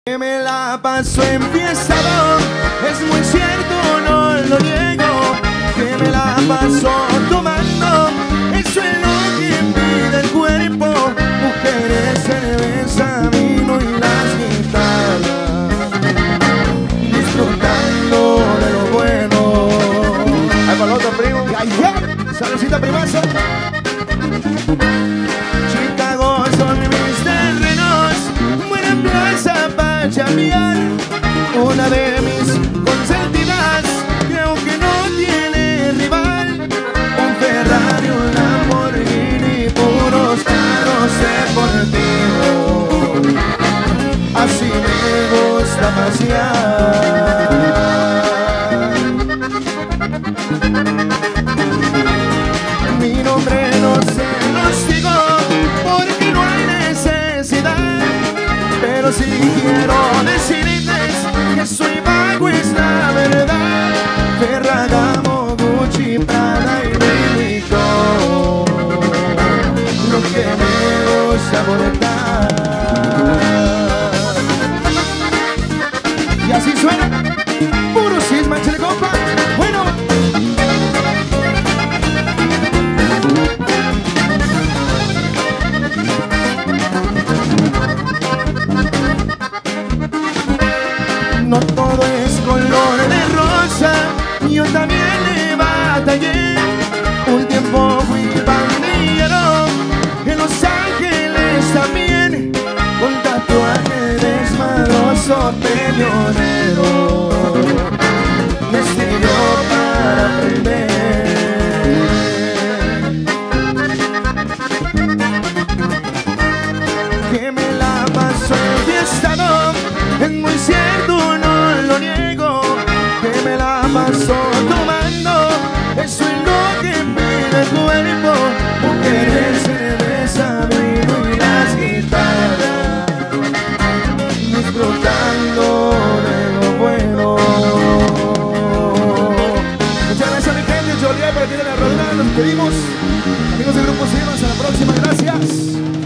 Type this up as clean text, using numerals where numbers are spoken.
Que me la paso en fiesta, es muy cierto, no lo niego. Que me la paso tomando, eso es lo que pide el cuerpo. Mujeres, cerveza, vino y las guitarras, disfrutando de lo bueno. Ahí para el otro primo. Saludcita, primazo. Chicago son mis terrenos, buena plaza para chambear. Una de mis consentidas, creo que no tiene rival. Un Ferrari, un Lamborghini, puros carros deportivos. Así me gusta pasear. Mi nombre no se los digo porque no hay necesidad, pero si quiero decirles que soy vago es la verdad. Ferragamo, Gucci, Prada y Louis Vuitton, lo que me gusta montar. Y así suena, puro cisma, chile compa. Bueno, no todo es color de rosa, yo también le batallé. Un tiempo fui pandillero, en Los Ángeles también, con tatuaje desmadroso, peleonero. Me sirvió para aprender. Que me la paso en fiesta, no, es muy cierto, no lo niego. Que me la paso tomando, eso es lo que pide el cuerpo. Mujeres, cerveza, vino y las guitarras, disfrutando de lo bueno. Muchas gracias a mi gente, Joliet, por aquí de la rodada. Nos pedimos, amigos del Grupo Sierra, hasta la próxima, gracias.